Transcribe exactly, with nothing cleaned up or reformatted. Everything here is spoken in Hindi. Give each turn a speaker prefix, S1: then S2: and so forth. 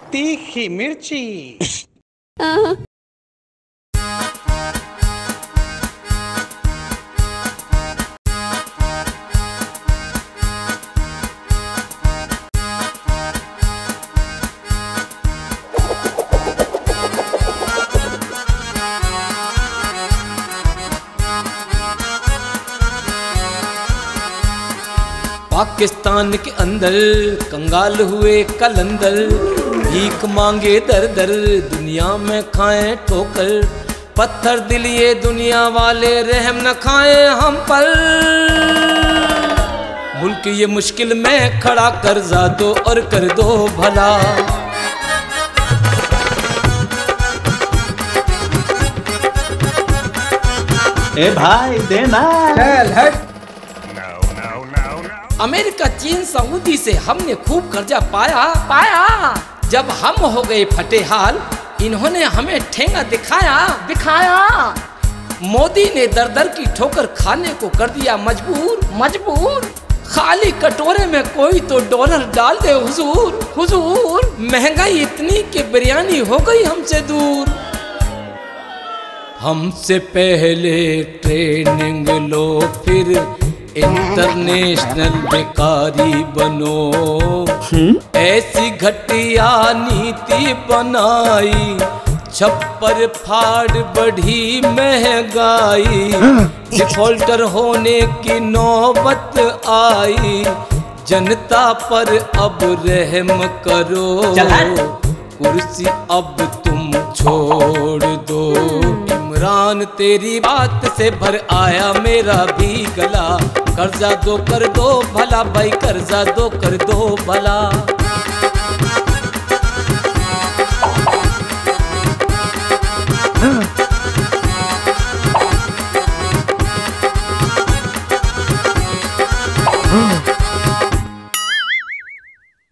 S1: तीखी मिर्ची।
S2: पाकिस्तान के अंदर कंगाल हुए कलंदर, भीख मांगे दर दर दुनिया में खाएं ठोकर। पत्थर दिल ये दुनिया वाले रहम न खाएं हम पर। मुल्क ये मुश्किल में खड़ा कर्जा दो और कर दो भला।
S3: ए भाई देना।
S1: चल हट।
S2: अमेरिका चीन सऊदी से हमने खूब कर्जा पाया पाया। जब हम हो गए फटेहाल, इन्होंने हमें ठेंगा दिखाया दिखाया। मोदी ने दर दर की ठोकर खाने को कर दिया मजबूर मजबूर। खाली कटोरे में कोई तो डॉलर डाल दे हुजूर हुजूर। महंगाई इतनी कि बिरयानी हो गई हमसे दूर। हमसे पहले ट्रेनिंग लो फिर इंटरनेशनल बेकारी बनो। ऐसी घटिया नीति बनाई, छप्पर फाड़ बढ़ी महंगाई। डिफॉल्टर होने की नौबत आई, जनता पर अब रहम करो। कुर्सी अब तुम छोड़ दो। इमरान तेरी बात से भर आया मेरा भी गला। कर्जा दो कर दो भला भाई, कर्जा दो कर दो भला।